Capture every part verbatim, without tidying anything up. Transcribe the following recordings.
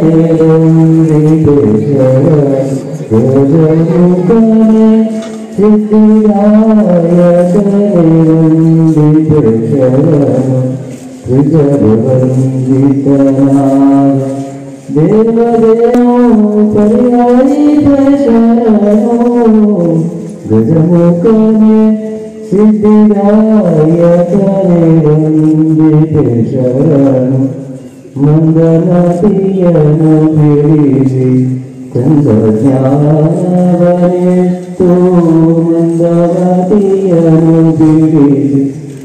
ಗಜಮುಖನೆ ಸಿದ್ಧಿದಾಯಕನೆ ವಂದಿತೆ ಶರಣು ಮಂಗಲತಿಯನು ಬಿಡಿಸಿ ಚಂದ್ರಜ್ಞಾನವನೆತ್ತು ಮಂಗಲತಿಯನು ಬಿಡಿಸಿ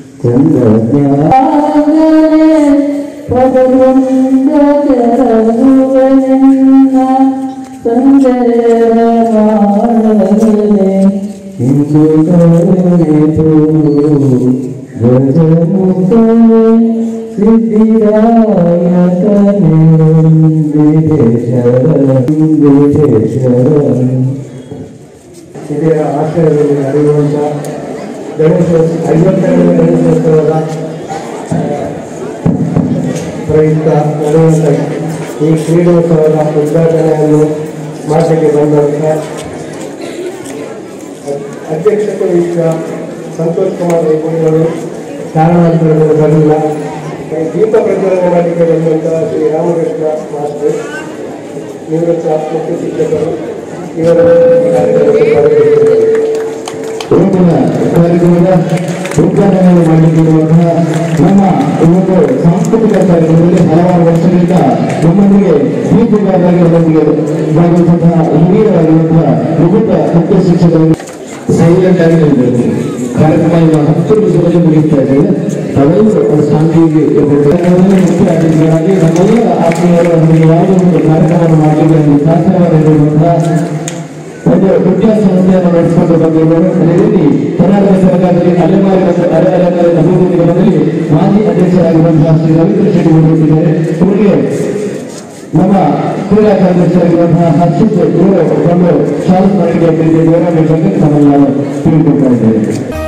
ಚಂದ್ರಜ್ಞಾನವನೆ ಪದಮುಂದ ಕೆರಗುವನೆನ್ನ ಸಂಜಯ ಮಾಡಲನೆ ಇಂದು ಕರುಣೆತು ಗಜಮುಖನೆ ಸಿದ್ಧಿದಾಯಕನೆ ವಂದಿತೆ ಶರಣು ಹಿರಿಯರ ಆಶ್ರಯದಲ್ಲಿ ನಡೆಯುವಂಥ ಗಣೇಶೋತ್ಸವ ಐವತ್ತೆರಡನೇ ಗಣೇಶೋತ್ಸವದ ಪ್ರಯುಕ್ತ ನಡೆಯುವಂಥ ಈ ಕ್ರೀಡೋತ್ಸವದ ಉದ್ಘಾಟನೆಯನ್ನು ಮಾಡಲಿಕ್ಕೆ ಬಂದಂಥ ಅಧ್ಯಕ್ಷತೆ ವಹಿಸಿದ ಸಂತೋಷ್ ಕುಮಾರ್ ವೈಪುಣಿಗಳು ಕಾರಣಾಂತರದಲ್ಲಿ ಬರಲಿಲ್ಲ. ದೀಪ ಪ್ರಜ್ವಲನೆ ಮಾಡಲಿಕ್ಕೆ ಬಂದಂಥ ಶ್ರೀ ರಾಮಕೃಷ್ಣ ಮಾಸ್ಟರ್ ನಿವೃತ್ತ ಮುಖ್ಯ ಶಿಕ್ಷಕರು ಇವರು ಈ ಕಾರ್ಯಕ್ರಮಕ್ಕೆ ಭಾಗವಹಿಸಿದ್ದಾರೆ. ಕಾರ್ಯಕ್ರಮದ ಉದ್ಘಾಟನೆಯನ್ನು ಮಾಡಲಿಕ್ಕಿರುವಂತಹ ನಮ್ಮ ಒಂದು ಸಾಂಸ್ಕೃತಿಕ ಕಾರ್ಯಕ್ರಮದಲ್ಲಿ ಹಲವಾರು ವರ್ಷಗಳಿಂದ ನಮ್ಮೊಂದಿಗೆ ದೀಪಗಾರರಾಗಿ ನಮ್ಮೊಂದಿಗೆ ಭಾಗವಹಿಸುವಂತಹ ಹಿರಿಯರಾಗಿರುವಂತಹ ನಿವೃತ್ತ ಮುಖ್ಯ ಶಿಕ್ಷಕರು ಸೈಲೆಂಟ್ ಆಗಿ ನಿಲ್ಲಬೇಕು. ಕಾರ್ಯಕ್ರಮ ಇವಾಗ ಹತ್ತು ನಿಮಿಷದಲ್ಲಿ ಮುಗಿಸ್ತಾ ಇದ್ದೇವೆ. ತಾವೆಲ್ಲರೂ ಒಂದು ಶಾಂತಿಗೆ ಮುಖ್ಯ ಅತಿಥಿಗಳಾಗಿ ನಮ್ಮೆಲ್ಲ ಆತ್ಮೀಯರು ನಮಗೆ ಯಾವುದೋ ಒಂದು ಕಾರ್ಯಕ್ರಮವನ್ನು ಮಾಡಲಿಕ್ಕೆ ಶಾಸನವಾಗಿರುವಂತಹ ಒಂದು ದೊಡ್ಡ ಸಂಸ್ಥೆಯನ್ನು ನಡೆಸಿಕೊಂಡು ಬಂದಿರುವರು. ಅದೇ ರೀತಿ ಕರ್ನಾಟಕ ಸರ್ಕಾರದಲ್ಲಿ ಅಲೆಮಾರಿ ಮತ್ತು ಅರೆ ಅಲೆಮಾರಿ ಅಭಿವೃದ್ಧಿ ನಿಗಮದಲ್ಲಿ ಮಾಜಿ ಅಧ್ಯಕ್ಷರಾಗಿರುವಂತಹ ಶ್ರೀ ರವೀಂದ್ರ ಶೆಟ್ಟಿ ಹೊರಟಿದ್ದಾರೆ. ಇವರಿಗೆ ನಮ್ಮ ಕ್ರೀಡಾ ಕಾರ್ಯದರ್ಶಿಯಾಗಿರುವಂತಹ ಹರ್ಷಿತ್ ಇವರು ಒಂದು ಶಾಲಾ ಸ್ಮರಣೆಗೆ ಪ್ರೀತಿ ಗೌರವ ಬಗ್ಗೆ ನಮ್ಮನ್ನು ನಾವು ತಿಳಿದುಕೊಳ್ತಾ ಇದ್ದೇವೆ.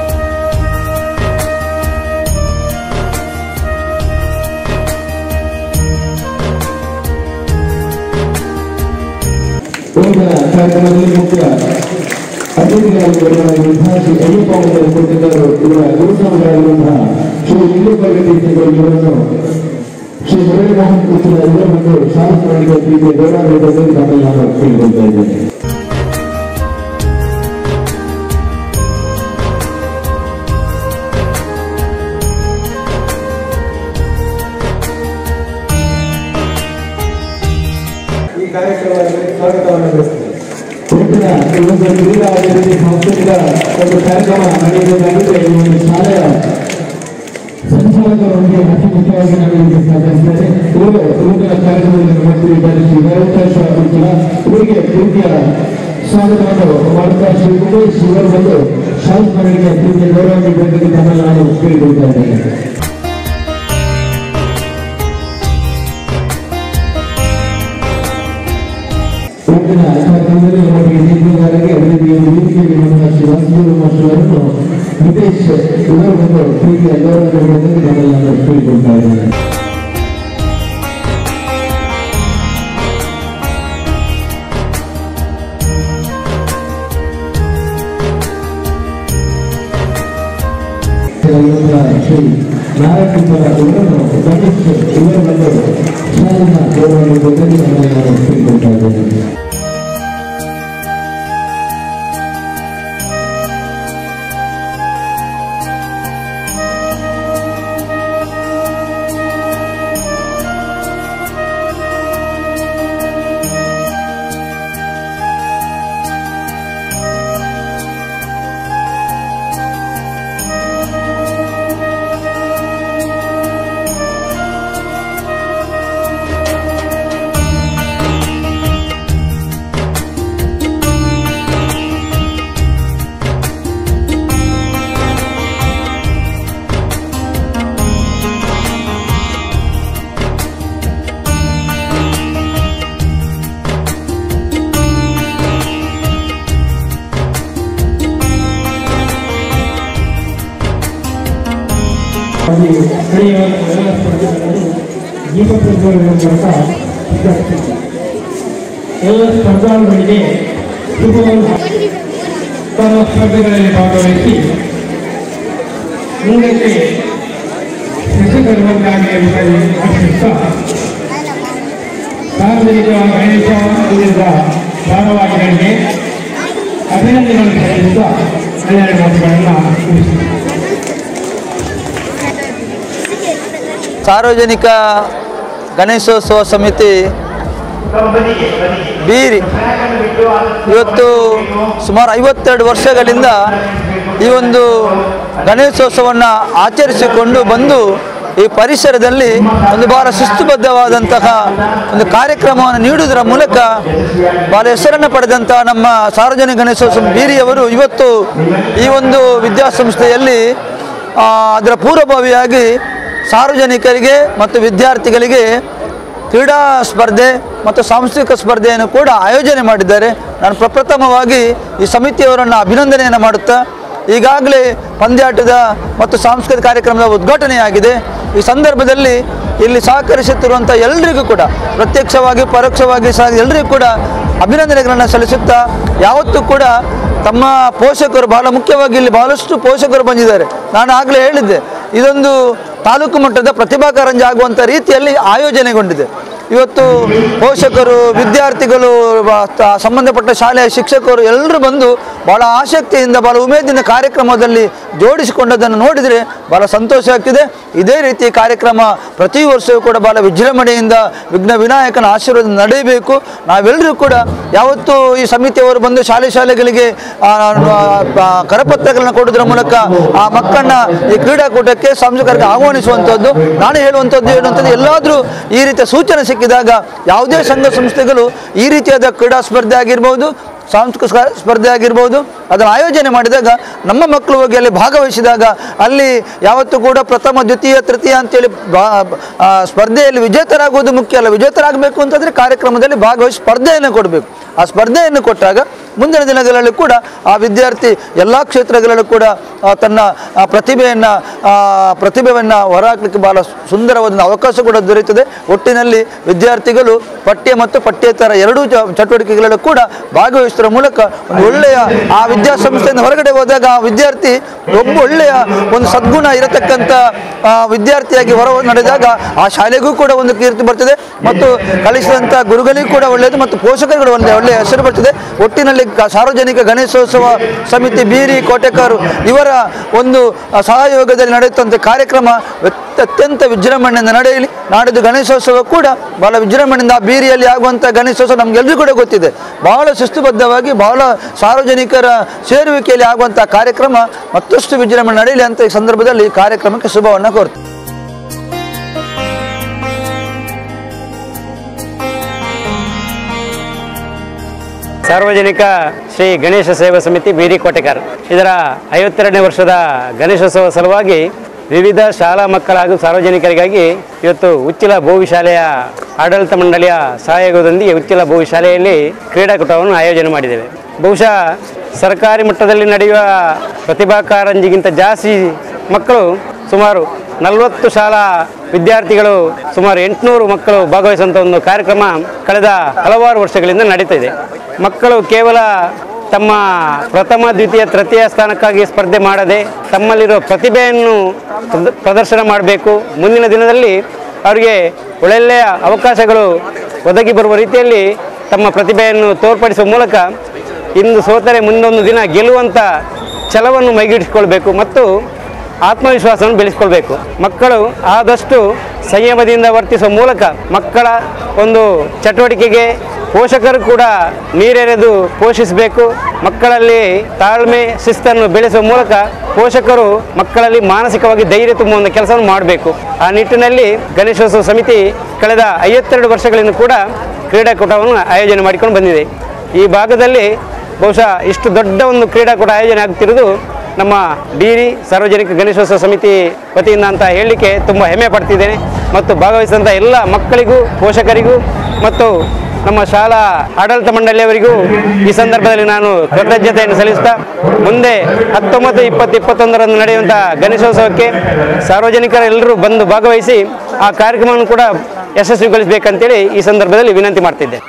ಕಾರ್ಯಕ್ರಮದಲ್ಲಿ ಮುಖ್ಯ ಅತಿಥಿಗಳಾಗಿರುವಂತಹ ಶ್ರೀ ಅಯ್ಯಪ್ಪ ಅವರು ಕೊಟ್ಟಿದ್ದರು. ಇವರ ಗುರುಸ್ವಾಮಿಗಳಾಗಿರುವಂತಹ ಶ್ರೀ ಇಲ್ಲಿಪರ್ಗತಿ ಇವರನ್ನು ಶ್ರೀ ಮುರಳಿ ಮೋಹನ್ ಕೃಷ್ಣ ಇವರ ಒಂದು ಶಾಲಾ ಸ್ಮರಣೆಗೆ ಪ್ರೀತಿ ಗೌರವ ಬಗ್ಗೆ ನಮ್ಮಲ್ಲಿ ನಾನು ತಿಳಿದುಕೊಳ್ತಾ ಇದ್ದೇನೆ. ಈ ಕಾರ್ಯಕ್ರಮದಲ್ಲಿ ಸ್ವಾಗತವನ್ನು ನಡೆಸಿದ್ದಾರೆ. ಕ್ರೀಡಾ ಅಭಿವೃದ್ಧಿ ಸಾಂಸ್ಕೃತಿಕ ಒಂದು ಕಾರ್ಯಕ್ರಮ ನಡೆಯಬೇಕಾಗಿದ್ದರೆ ಈ ಒಂದು ಶಾಲೆಯ ಸಂಚಾಲಕರೊಂದಿಗೆ ಅತಿ ಮುಖ್ಯವಾಗಿ ನಡೆಯಲಿಕ್ಕೆ ಸಾಧಿಸಿದ್ದಾರೆ. ಇವರು ಇವತ್ತಿನ ಕಾರ್ಯಕ್ರಮದಲ್ಲಿ ಮಾಡ್ತಿದ್ದಾರೆ ಶ್ರೀ ವೆಂಕಟೇಶ್ವರ ಕುಂಚಿಲ ಇವರಿಗೆ ಪ್ರೀತಿಯ ಸ್ವಾಗತವನ್ನು ಮಾಡುತ್ತಾ ಶ್ರೀ ಉಮೇಶ್ ಇವರು ಬಂದು ಶಾಲಾ ಸ್ಮರಣೆಗೆ ಪ್ರೀತಿಯ ಗೌರವ ನೀಡಬೇಕೆಂದು ತಮ್ಮನ್ನು ನಾನು ಕೇಳಿಕೊಳ್ತಾ ಇದ್ದೇನೆ. ಇವತ್ತಿನ ಕಾರ್ಯಕ್ರಮದಲ್ಲಿ ನಮಗೆ ದೀಪಗಾರರಿಗೆ ಅಭಿವೃದ್ಧಿಯ ವೇದಿಕೆ ನೀಡುವಂತಹ ಶ್ರೀ ವಾಸುದೇವ ಮಾಸ್ಟರನ್ನು ನಿತೇಶ್ ಇವರು ಒಂದು ಪ್ರೀತಿಯ ಗೌರವ ನೀಡಬೇಕೆಂದು ತಮ್ಮನ್ನು ನಾನು ಕೇಳಿಕೊಳ್ತಾ ಇದ್ದೇನೆ. ಶ್ರೀ ನಾರಾಯಣ ಇವರನ್ನು ಗಣೇಶ್ ಇವರು ಬಂದು ಶಾಲೆಯ ಗೌರವ ನೀಡಬೇಕೆಂದು ತಮ್ಮನ್ನು ನಾನು ಕೇಳಿಕೊಳ್ತಾ ಇದ್ದೇನೆ. ದೀಪ ಪ್ರಜ್ವಲನೆ ಮೂಲಕ ಎಲ್ಲ ಸ್ಪರ್ಧಾಳುಗಳಿಗೆ ಶುಭವನ್ನು ತಮ್ಮ ಸ್ಪರ್ಧೆಗಳಲ್ಲಿ ಭಾಗವಹಿಸಿ ಮುಂದಕ್ಕೆ ಯಶಸ್ವಿಯಾಗಿ ಆಶಿಸುತ್ತಾ ಸಾರ್ವಜನಿಕ ಗಣೇಶ ಉಳಿದ ಭಾರವಾದಿಗಳಿಗೆ ಅಭಿನಂದನೆಗಳನ್ನು ಸಲ್ಲಿಸುತ್ತಾ ಹನ್ನೆರಡು ಮಾತುಗಳನ್ನು ಮುಗಿಸುತ್ತಾರೆ. ಸಾರ್ವಜನಿಕ ಗಣೇಶೋತ್ಸವ ಸಮಿತಿ ಬೀರಿ ಇವತ್ತು ಸುಮಾರು ಐವತ್ತೆರಡು ವರ್ಷಗಳಿಂದ ಈ ಒಂದು ಗಣೇಶೋತ್ಸವವನ್ನು ಆಚರಿಸಿಕೊಂಡು ಬಂದು ಈ ಪರಿಸರದಲ್ಲಿ ಒಂದು ಬಹಳ ಶಿಸ್ತುಬದ್ಧವಾದಂತಹ ಒಂದು ಕಾರ್ಯಕ್ರಮವನ್ನು ನೀಡುವುದರ ಮೂಲಕ ಬಹಳ ಹೆಸರನ್ನು ಪಡೆದಂತಹ ನಮ್ಮ ಸಾರ್ವಜನಿಕ ಗಣೇಶೋತ್ಸವ ಬೀರಿಯವರು ಇವತ್ತು ಈ ಒಂದು ವಿದ್ಯಾಸಂಸ್ಥೆಯಲ್ಲಿ ಅದರ ಪೂರ್ವಭಾವಿಯಾಗಿ ಸಾರ್ವಜನಿಕರಿಗೆ ಮತ್ತು ವಿದ್ಯಾರ್ಥಿಗಳಿಗೆ ಕ್ರೀಡಾ ಸ್ಪರ್ಧೆ ಮತ್ತು ಸಾಂಸ್ಕೃತಿಕ ಸ್ಪರ್ಧೆಯನ್ನು ಕೂಡ ಆಯೋಜನೆ ಮಾಡಿದ್ದಾರೆ. ನಾನು ಪ್ರಪ್ರಥಮವಾಗಿ ಈ ಸಮಿತಿಯವರನ್ನು ಅಭಿನಂದನೆಯನ್ನು ಮಾಡುತ್ತಾ ಈಗಾಗಲೇ ಪಂದ್ಯಾಟದ ಮತ್ತು ಸಾಂಸ್ಕೃತಿಕ ಕಾರ್ಯಕ್ರಮದ ಉದ್ಘಾಟನೆಯಾಗಿದೆ. ಈ ಸಂದರ್ಭದಲ್ಲಿ ಇಲ್ಲಿ ಸಹಕರಿಸುತ್ತಿರುವಂಥ ಎಲ್ಲರಿಗೂ ಕೂಡ ಪ್ರತ್ಯಕ್ಷವಾಗಿ ಪರೋಕ್ಷವಾಗಿ ಸಹ ಎಲ್ಲರಿಗೂ ಕೂಡ ಅಭಿನಂದನೆಗಳನ್ನು ಸಲ್ಲಿಸುತ್ತಾ ಯಾವತ್ತೂ ಕೂಡ ತಮ್ಮ ಪೋಷಕರು ಬಹಳ ಮುಖ್ಯವಾಗಿ ಇಲ್ಲಿ ಬಹಳಷ್ಟು ಪೋಷಕರು ಬಂದಿದ್ದಾರೆ. ನಾನು ಆಗಲೇ ಹೇಳಿದ್ದೆ, ಇದೊಂದು ತಾಲೂಕು ಮಟ್ಟದ ಪ್ರತಿಭಾ ಕಾರಂಜಿ ಆಗುವಂಥ ರೀತಿಯಲ್ಲಿ ಆಯೋಜನೆಗೊಂಡಿದೆ. ಇವತ್ತು ಪೋಷಕರು, ವಿದ್ಯಾರ್ಥಿಗಳು, ಸಂಬಂಧಪಟ್ಟ ಶಾಲೆಯ ಶಿಕ್ಷಕರು ಎಲ್ಲರೂ ಬಂದು ಭಾಳ ಆಸಕ್ತಿಯಿಂದ ಭಾಳ ಉಮೇದಿನ ಕಾರ್ಯಕ್ರಮದಲ್ಲಿ ಜೋಡಿಸಿಕೊಂಡದನ್ನು ನೋಡಿದರೆ ಭಾಳ ಸಂತೋಷ ಆಗ್ತಿದೆ. ಇದೇ ರೀತಿ ಕಾರ್ಯಕ್ರಮ ಪ್ರತಿ ವರ್ಷವೂ ಕೂಡ ಭಾಳ ವಿಜೃಂಭಣೆಯಿಂದ ವಿಘ್ನ ವಿನಾಯಕನ ಆಶೀರ್ವಾದ ನಡೆಯಬೇಕು. ನಾವೆಲ್ಲರೂ ಕೂಡ ಯಾವತ್ತೂ ಈ ಸಮಿತಿಯವರು ಬಂದು ಶಾಲೆ ಶಾಲೆಗಳಿಗೆ ಕರಪತ್ರಗಳನ್ನು ಕೊಡುವುದರ ಮೂಲಕ ಆ ಮಕ್ಕಳನ್ನ ಈ ಕ್ರೀಡಾಕೂಟಕ್ಕೆ ಸಾಂಸ್ಕೃತಿಕ ಆಹ್ವಾನಿಸುವಂಥದ್ದು. ನಾನು ಹೇಳುವಂಥದ್ದು ಹೇಳುವಂಥದ್ದು ಎಲ್ಲಾದರೂ ಈ ರೀತಿಯ ಸೂಚನೆ ಸಿಕ್ಕಿದಾಗ ಯಾವುದೇ ಸಂಘ ಸಂಸ್ಥೆಗಳು ಈ ರೀತಿಯಾದ ಕ್ರೀಡಾ ಸ್ಪರ್ಧೆ ಆಗಿರ್ಬೋದು, ಸಾಂಸ್ಕೃತಿಕ ಸ್ಪರ್ಧೆ ಆಗಿರ್ಬೋದು ಅದನ್ನು ಆಯೋಜನೆ ಮಾಡಿದಾಗ ನಮ್ಮ ಮಕ್ಕಳು ಹೋಗಿ ಅಲ್ಲಿ ಭಾಗವಹಿಸಿದಾಗ ಅಲ್ಲಿ ಯಾವತ್ತೂ ಕೂಡ ಪ್ರಥಮ ದ್ವಿತೀಯ ತೃತೀಯ ಅಂತೇಳಿ ಸ್ಪರ್ಧೆಯಲ್ಲಿ ವಿಜೇತರಾಗುವುದು ಮುಖ್ಯ ಅಲ್ಲ. ವಿಜೇತರಾಗಬೇಕು ಅಂತಂದರೆ ಕಾರ್ಯಕ್ರಮದಲ್ಲಿ ಭಾಗವಹಿಸಿ ಸ್ಪರ್ಧೆಯನ್ನು ಕೊಡಬೇಕು. ಆ ಸ್ಪರ್ಧೆಯನ್ನು ಕೊಟ್ಟಾಗ ಮುಂದಿನ ದಿನಗಳಲ್ಲಿ ಕೂಡ ಆ ವಿದ್ಯಾರ್ಥಿ ಎಲ್ಲ ಕ್ಷೇತ್ರಗಳಲ್ಲೂ ಕೂಡ ತನ್ನ ಪ್ರತಿಭೆಯನ್ನು ಪ್ರತಿಭೆಯನ್ನು ಹೊರಹಾಕಲಿಕ್ಕೆ ಭಾಳ ಸುಂದರವಾದ ಅವಕಾಶ ಕೂಡ ದೊರೆಯುತ್ತದೆ. ಒಟ್ಟಿನಲ್ಲಿ ವಿದ್ಯಾರ್ಥಿಗಳು ಪಠ್ಯ ಮತ್ತು ಪಠ್ಯೇತರ ಎರಡೂ ಚಟುವಟಿಕೆಗಳಲ್ಲೂ ಕೂಡ ಭಾಗವಹಿಸುವ ಮೂಲಕ ಒಂದು ಒಳ್ಳೆಯ ಆ ವಿದ್ಯಾಸಂಸ್ಥೆಯಿಂದ ಹೊರಗಡೆ ಹೋದಾಗ ಆ ವಿದ್ಯಾರ್ಥಿ ಒಬ್ಬ ಒಳ್ಳೆಯ ಒಂದು ಸದ್ಗುಣ ಇರತಕ್ಕಂಥ ವಿದ್ಯಾರ್ಥಿಯಾಗಿ ಹೊರ ನಡೆದಾಗ ಆ ಶಾಲೆಗೂ ಕೂಡ ಒಂದು ಕೀರ್ತಿ ಬರ್ತದೆ ಮತ್ತು ಕಲಿಸಿದಂಥ ಗುರುಗಳಿಗೂ ಕೂಡ ಒಳ್ಳೆಯದು ಮತ್ತು ಪೋಷಕರುಗಳು ಒಂದು ಒಳ್ಳೆಯ ಹೆಸರು ಬರ್ತದೆ. ಒಟ್ಟಿನಲ್ಲಿ ಸಾರ್ವಜನಿಕ ಗಣೇಶೋತ್ಸವ ಸಮಿತಿ ಬೀರಿ ಕೋಟೆಕಾರು ಇವರ ಒಂದು ಸಹಯೋಗದಲ್ಲಿ ನಡೆಯುತ್ತಂಥ ಕಾರ್ಯಕ್ರಮ ಅತ್ಯಂತ ವಿಜೃಂಭಣೆಯಿಂದ ನಡೆಯಲಿ. ನಾಡಿದ್ದು ಗಣೇಶೋತ್ಸವ ಕೂಡ ಬಹಳ ವಿಜೃಂಭಣೆಯಿಂದ ಆ ಬೀರಿಯಲ್ಲಿ ಆಗುವಂಥ ಗಣೇಶೋತ್ಸವ ನಮಗೆಲ್ಲರಿಗೂ ಕೂಡ ಗೊತ್ತಿದೆ. ಬಹಳ ಶಿಸ್ತುಬದ್ಧವಾಗಿ ಬಹಳ ಸಾರ್ವಜನಿಕರ ಸೇರುವಿಕೆಯಲ್ಲಿ ಆಗುವಂಥ ಕಾರ್ಯಕ್ರಮ ಮತ್ತಷ್ಟು ವಿಜೃಂಭಣೆ ನಡೆಯಲಿ ಅಂತ ಈ ಸಂದರ್ಭದಲ್ಲಿ ಈ ಕಾರ್ಯಕ್ರಮಕ್ಕೆ ಶುಭವನ್ನು ಕೋರ್ತೀನಿ. ಸಾರ್ವಜನಿಕ ಶ್ರೀ ಗಣೇಶ ಸೇವಾ ಸಮಿತಿ ಬೀರಿ ಕೋಟೆಕಾರ್ ಇದರ ಐವತ್ತೆರಡನೇ ವರ್ಷದ ಗಣೇಶೋತ್ಸವ ಸಲುವಾಗಿ ವಿವಿಧ ಶಾಲಾ ಮಕ್ಕಳ ಹಾಗೂ ಸಾರ್ವಜನಿಕರಿಗಾಗಿ ಇವತ್ತು ಉಚ್ಚಿಲ ಬೋವಿ ಶಾಲೆಯ ಆಡಳಿತ ಮಂಡಳಿಯ ಸಹಯೋಗದೊಂದಿಗೆ ಉಚ್ಚಿಲ ಬೋವಿ ಶಾಲೆಯಲ್ಲಿ ಕ್ರೀಡಾಕೂಟವನ್ನು ಆಯೋಜನೆ ಮಾಡಿದ್ದೇವೆ. ಬಹುಶಃ ಸರ್ಕಾರಿ ಮಟ್ಟದಲ್ಲಿ ನಡೆಯುವ ಪ್ರತಿಭಾ ಕಾರಂಜಿಗಿಂತ ಜಾಸ್ತಿ ಮಕ್ಕಳು ಸುಮಾರು ನಲವತ್ತು ಶಾಲಾ ವಿದ್ಯಾರ್ಥಿಗಳು ಸುಮಾರು ಎಂಟುನೂರು ಮಕ್ಕಳು ಭಾಗವಹಿಸುವಂಥ ಒಂದು ಕಾರ್ಯಕ್ರಮ ಕಳೆದ ಹಲವಾರು ವರ್ಷಗಳಿಂದ ನಡೀತಾ ಇದೆ. ಮಕ್ಕಳು ಕೇವಲ ತಮ್ಮ ಪ್ರಥಮ ದ್ವಿತೀಯ ತೃತೀಯ ಸ್ಥಾನಕ್ಕಾಗಿ ಸ್ಪರ್ಧೆ ಮಾಡದೆ ತಮ್ಮಲ್ಲಿರೋ ಪ್ರತಿಭೆಯನ್ನು ಪ್ರದರ್ಶನ ಮಾಡಬೇಕು. ಮುಂದಿನ ದಿನದಲ್ಲಿ ಅವರಿಗೆ ಒಳ್ಳೆಯ ಅವಕಾಶಗಳು ಒದಗಿ ಬರುವ ರೀತಿಯಲ್ಲಿ ತಮ್ಮ ಪ್ರತಿಭೆಯನ್ನು ತೋರ್ಪಡಿಸುವ ಮೂಲಕ ಇಂದು ಸೋತರೆ ಮುಂದೊಂದು ದಿನ ಗೆಲ್ಲುವಂಥ ಛಲವನ್ನು ಮೈಗೂಡಿಸಿಕೊಳ್ಬೇಕು ಮತ್ತು ಆತ್ಮವಿಶ್ವಾಸವನ್ನು ಬೆಳೆಸಿಕೊಳ್ಬೇಕು. ಮಕ್ಕಳು ಆದಷ್ಟು ಸಂಯಮದಿಂದ ವರ್ತಿಸುವ ಮೂಲಕ ಮಕ್ಕಳ ಒಂದು ಚಟುವಟಿಕೆಗೆ ಪೋಷಕರು ಕೂಡ ನೀರೆರೆದು ಪೋಷಿಸಬೇಕು. ಮಕ್ಕಳಲ್ಲಿ ತಾಳ್ಮೆ ಶಿಸ್ತನ್ನು ಬೆಳೆಸುವ ಮೂಲಕ ಪೋಷಕರು ಮಕ್ಕಳಲ್ಲಿ ಮಾನಸಿಕವಾಗಿ ಧೈರ್ಯ ತುಂಬುವಂಥ ಕೆಲಸವನ್ನು ಮಾಡಬೇಕು. ಆ ನಿಟ್ಟಿನಲ್ಲಿ ಗಣೇಶೋತ್ಸವ ಸಮಿತಿ ಕಳೆದ ಐವತ್ತೆರಡು ವರ್ಷಗಳಿಂದ ಕೂಡ ಕ್ರೀಡಾಕೂಟವನ್ನು ಆಯೋಜನೆ ಮಾಡಿಕೊಂಡು ಬಂದಿದೆ. ಈ ಭಾಗದಲ್ಲಿ ಬಹುಶಃ ಇಷ್ಟು ದೊಡ್ಡ ಒಂದು ಕ್ರೀಡಾಕೂಟ ಆಯೋಜನೆ ಆಗ್ತಿರೋದು ನಮ್ಮ ಬೀರಿ ಸಾರ್ವಜನಿಕ ಗಣೇಶೋತ್ಸವ ಸಮಿತಿ ವತಿಯಿಂದ ಅಂತ ಹೇಳಲಿಕ್ಕೆ ತುಂಬ ಹೆಮ್ಮೆ ಪಡ್ತಿದ್ದೇನೆ. ಮತ್ತು ಭಾಗವಹಿಸಿದಂಥ ಎಲ್ಲ ಮಕ್ಕಳಿಗೂ ಪೋಷಕರಿಗೂ ಮತ್ತು ನಮ್ಮ ಶಾಲಾ ಆಡಳಿತ ಮಂಡಳಿಯವರಿಗೂ ಈ ಸಂದರ್ಭದಲ್ಲಿ ನಾನು ಕೃತಜ್ಞತೆಯನ್ನು ಸಲ್ಲಿಸ್ತಾ ಮುಂದೆ ಹತ್ತೊಂಬತ್ತು ಇಪ್ಪತ್ತು ಇಪ್ಪತ್ತೊಂದರಂದು ನಡೆಯುವಂಥ ಗಣೇಶೋತ್ಸವಕ್ಕೆ ಸಾರ್ವಜನಿಕರೆಲ್ಲರೂ ಬಂದು ಭಾಗವಹಿಸಿ ಆ ಕಾರ್ಯಕ್ರಮವನ್ನು ಕೂಡ ಯಶಸ್ವಿಗೊಳಿಸಬೇಕಂತೇಳಿ ಈ ಸಂದರ್ಭದಲ್ಲಿ ವಿನಂತಿ ಮಾಡ್ತಿದ್ದೆ.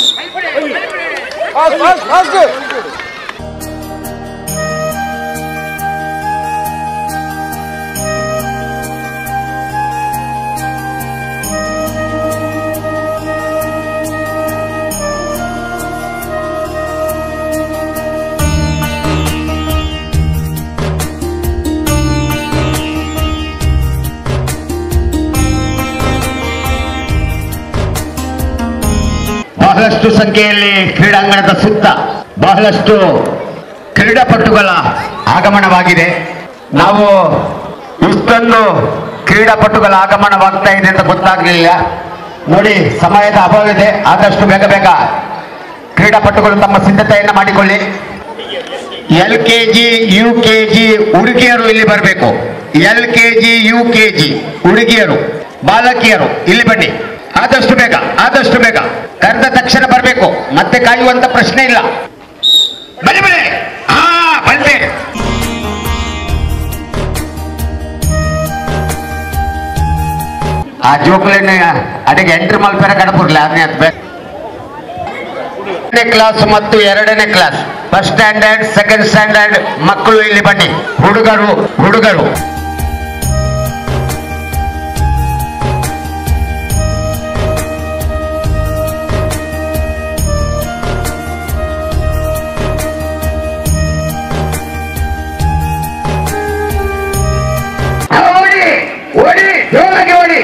ಬಹಳಷ್ಟು ಸಂಖ್ಯೆಯಲ್ಲಿ ಕ್ರೀಡಾಂಗಣದ ಸುತ್ತ ಬಹಳಷ್ಟು ಕ್ರೀಡಾಪಟುಗಳ ಆಗಮನವಾಗಿದೆ. ನಾವು ಇಷ್ಟೊಂದು ಕ್ರೀಡಾಪಟುಗಳ ಆಗಮನವಾಗ್ತಾ ಇದೆ ಅಂತ ಗೊತ್ತಾಗ್ಲಿಲ್ಲ. ನೋಡಿ, ಸಮಯದ ಅಭಾವ ಇದೆ. ಆದಷ್ಟು ಬೇಗ ಬೇಗ ಕ್ರೀಡಾಪಟುಗಳು ತಮ್ಮ ಸಿದ್ಧತೆಯನ್ನು ಮಾಡಿಕೊಳ್ಳಿ. L K G U K G ಹುಡುಗಿಯರು ಇಲ್ಲಿ ಬರಬೇಕು. L K G U K G ಹುಡುಗಿಯರು, ಬಾಲಕಿಯರು ಇಲ್ಲಿ ಬನ್ನಿ. ಆದಷ್ಟು ಬೇಗ ಆದಷ್ಟು ಬೇಗ ಕರೆದ ತಕ್ಷಣ ಬರಬೇಕು. ಮತ್ತೆ ಕಾಯುವಂತ ಪ್ರಶ್ನೆ ಇಲ್ಲ. ಬನ್ನಿ ಬನ್ನಿ. ಹಾ ಬನ್ನಿ. ಆ ಜೋಕ್ಲೇನ್ ಅದಕ್ಕೆ ಎಂಟ್ರಿ ಮಲ್ಪೇರ ಕಡಪುರ್ಲಿ ಅದನ್ನೇ ಕ್ಲಾಸ್ ಮತ್ತು ಎರಡನೇ class, first standard second standard ಮಕ್ಕಳು ಇಲ್ಲಿ ಬನ್ನಿ. ಹುಡುಗರು ಹುಡುಗರು ಓಡಿ, ಜೋರಾಗಿ ಓಡಿ.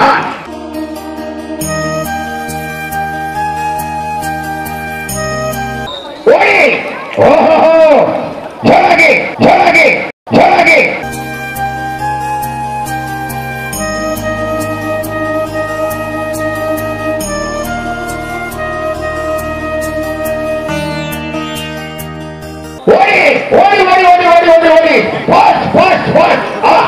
ಓಡಿ, ಓಹೋ, ಜೋರಾಗಿ ಜೋರಾಗಿ ಜೋರಾಗಿ. ಓಡಿ ಓಡಿ ಓಡಿ ಓಡಿ ಓಡಿ ಓಡಿ ಫಾಸ್ಟ್ ಫಾಸ್ಟ್ ಫಾಸ್ಟ್.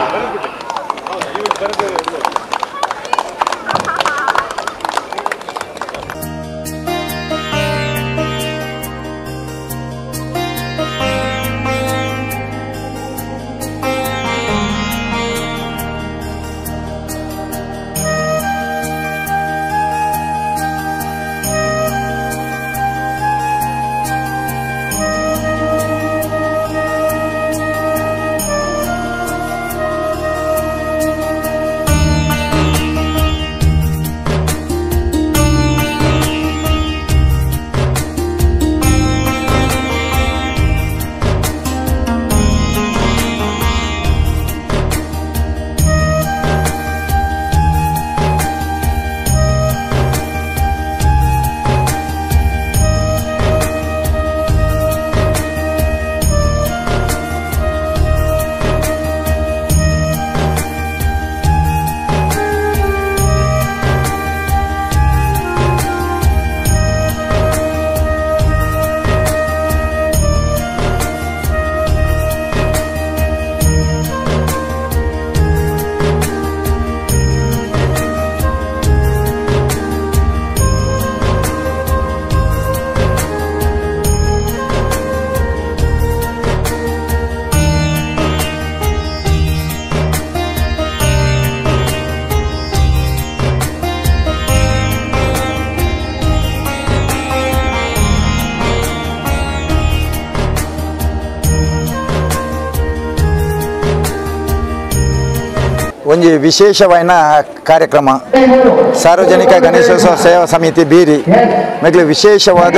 ಒಂದು ವಿಶೇಷವಾದ ಕಾರ್ಯಕ್ರಮ ಸಾರ್ವಜನಿಕ ಗಣೇಶೋತ್ಸವ ಸೇವಾ ಸಮಿತಿ ಬೀರಿ ಮೇಗ್ಲು ವಿಶೇಷವಾದ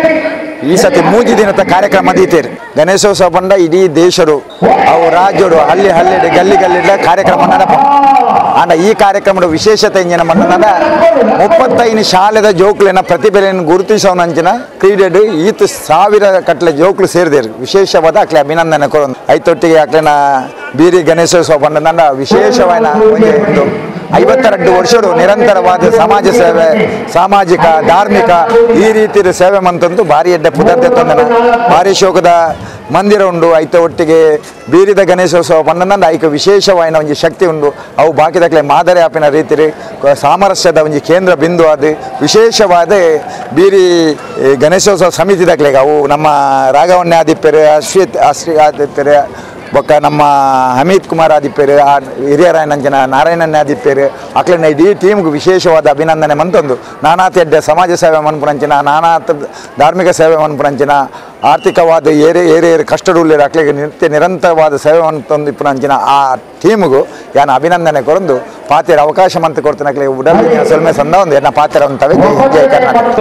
ಈ ಸತಿ ಮೂಜಿ ದಿನದ ಕಾರ್ಯಕ್ರಮ ದೀತೇರಿ. ಗಣೇಶೋತ್ಸವ ಬಂದ ಇಡೀ ದೇಶರು ಅವು ರಾಜ್ಯರು ಹಳ್ಳಿ ಹಳ್ಳಿ ಗಲ್ಲಿ ಗಲ್ಲಿಡ್ಲ ಕಾರ್ಯಕ್ರಮ ನಡಪ ಆಂಡ ಈ ಕಾರ್ಯಕ್ರಮದ ವಿಶೇಷತೆ ಇಂಜಿನ ಮಣ್ಣನ ಮುಪ್ಪತ್ತೈದು ಶಾಲೆದ ಜೋಕ್ಲಿನ ಪ್ರತಿಭೆಯನ್ನು ಗುರುತಿಸೋನಂಚಿನ ಕ್ರೀಡೆಡು ಈತ ಸಾವಿರ ಕಟ್ಲೆ ಜೋಕ್ಲು ಸೇರಿದೇರು ವಿಶೇಷವಾದ ಅಕ್ಲೆ ಅಭಿನಂದನೆ ಕೊಡೋದು ಐತೊಟ್ಟಿಗೆ ಅಕ್ಲೆನ ಬೀರಿ ಗಣೇಶೋತ್ಸವ ಬಂದ ವಿಶೇಷವಾದ ಒಂದು ಐವತ್ತೆರಡು ವರ್ಷಗಳು ನಿರಂತರವಾದ ಸಮಾಜ ಸೇವೆ ಸಾಮಾಜಿಕ ಧಾರ್ಮಿಕ ಈ ರೀತಿ ಸೇವೆ ಮಂತಂದು ಭಾರಿ ಎಡ್ಡೆ ಪುದರ್ತೆ ತಂದನ ಭಾರಿ ಶೋಕದ ಮಂದಿರ ಉಂಡು ಐತ ಒಟ್ಟಿಗೆ ಬೀರಿದ ಗಣೇಶೋತ್ಸವ ಬಂದ ಐಕ ವಿಶೇಷವಾದ ಒಂದು ಶಕ್ತಿ ಉಂಡು ಅವು ಬಾಕಿದಕ್ಲೆ ಮಾದರಿ ಆಪಿನ ರೀತಿ ಸಾಮರಸ್ಯದ ಒಂದು ಕೇಂದ್ರ ಬಿಂದು ಅದು ವಿಶೇಷವಾದ ಬೀರಿ ಗಣೇಶೋತ್ಸವ ಸಮಿತಿದಕ್ಲೆಗೆ ಅವು ನಮ್ಮ ರಾಘವನ್ಯ ಆದಿಪ್ಯರೆ ಅಶ್ವಿತ್ ಅಶ್ರೀ ಆದಿಪ್ಯರೆ ಬೊಕ್ಕ ನಮ್ಮ ಹಮೀದ್ ಕುಮಾರ್ ಆದಿಪ್ಪೇರು ಹಿರಿಯರಾಯನಂಜನ ನಾರಾಯಣನ್ನೇ ಆದಿಪ್ಪೇರು ಅಕ್ಲಿನ ಇಡೀ ಟೀಮ್ಗೆ ವಿಶೇಷವಾದ ಅಭಿನಂದನೆ ಮಂತೊಂದು ನಾನಾ ತೆಡ್ಡೆ ಸಮಾಜ ಸೇವೆ ಮನ್ಪುರಂಚಿನ ನಾನಾ ಧಾರ್ಮಿಕ ಸೇವೆ ಮನ್ಪುರಂಚಿನ ಆರ್ಥಿಕವಾದ ಏರೆ ಏರೆ ಏರೆ ಕಷ್ಟಡುಳ್ಳೇರು ಅಕ್ಲಿಗೆ ನಿತ್ಯ ನಿರಂತರವಾದ ಸೇವೆ ಮಂತೊಂದು ಇಪ್ಪುನಂಚಿನ ಆ ಟೀಮ್ಗೂ ಯಾನು ಅಭಿನಂದನೆ ಕೊರಂದು ಪಾತೆರ ಅವಕಾಶ ಮಂತ್ ಕೊಡ್ತಾನೆ ಅಕ್ಲಿಗೆ ಉಡಲ್ ಸೊಲ್ಮೆ ಸಂದ ಒಂದು ಎನ್ನ ಪಾತೆರ ಅಂತವೆ ಜಯ ಕರ್ನಾಟಕ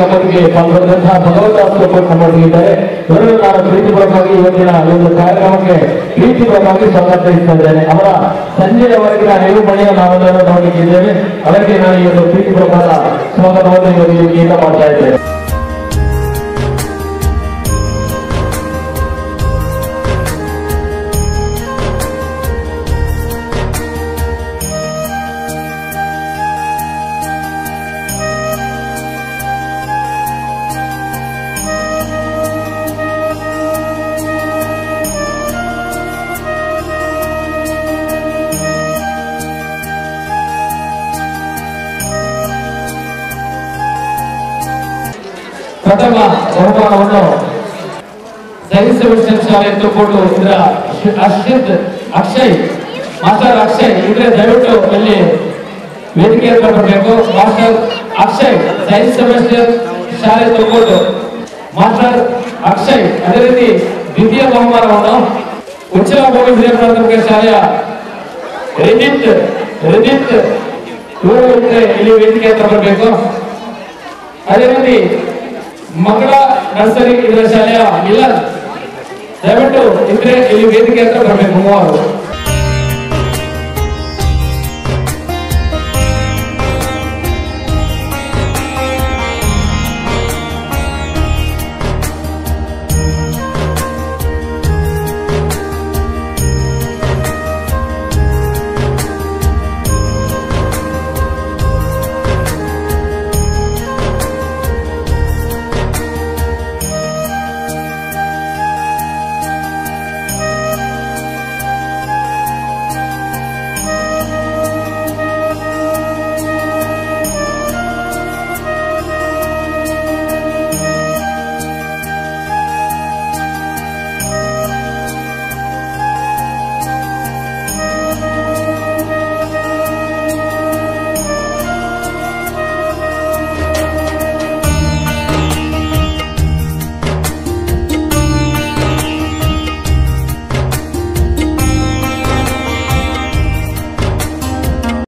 ಇವತ್ತಿನ ಒಂದು ಕಾರ್ಯಕ್ರಮಕ್ಕೆ ಪ್ರೀತಿಪರವಾಗಿ ಸ್ವಾಗತಿಸ್ತಾ ಇದ್ದೇನೆ. ಅವರ ಸಂಜೆಯವರೆಗಿನ ಐದು ಮನೆಯ ನಾವೆಲ್ಲರೂ ನೋಡಲಿಕ್ಕಿದ್ದೇವೆ. ಅವರಿಗೆ ನಾನು ಈ ಒಂದು ಪ್ರೀತಿಪರವಾದ ಸ್ವಾಗತವನ್ನು ಇವತ್ತು ಮಾಡ್ತಾ ಇದ್ದೇನೆ. ಪ್ರಥಮ ಬಹುಮಾನವನ್ನು ಸೈನ್ಸ್ ಸೆಮಿಸ್ಟರ್ ಶಾಲೆ ತಗೊಂಡು ಇದರ ಅರ್ಷಿತ್ ಅಕ್ಷಯ್ ಮಾಸ್ಟರ್ ಅಕ್ಷಯ್ ಇದ್ರೆ ದಯವಿಟ್ಟು ಇಲ್ಲಿ ವೇದಿಕೆ ಹತ್ರ ಬರಬೇಕು. ಮಾಸ್ಟರ್ ಅಕ್ಷಯ್ ಸೈನ್ಸ್ ಸೆಮಿಸ್ಟರ್ ಶಾಲೆ ತಗೊಂಡು ಮಾಸ್ಟರ್ ಅಕ್ಷಯ್. ಅದೇ ರೀತಿ ದ್ವಿತೀಯ ಬಹುಮಾನವನ್ನು ಉಚ್ಚಲ ಭೂಮಿ ಹಿರಿಯ ಪ್ರಾಥಮಿಕ ಶಾಲೆಯ ರಿಜಿತ್ ರಿಜಿತ್ ಇವರು ಇದ್ರೆ ಇಲ್ಲಿ ವೇದಿಕೆ ಹತ್ರ ಬರಬೇಕು. ಅದೇ ರೀತಿ ಮಕ್ಕಳ ನರ್ಸರಿ ಇದರ ಶಾಲೆಯ ಮಿಲನ್ ದಯವಿಟ್ಟು ಇದ್ರೆ ಇಲ್ಲಿ ವೇದಿಕೆ ಹತ್ರ ಬರಬೇಕು. ಮೂವರು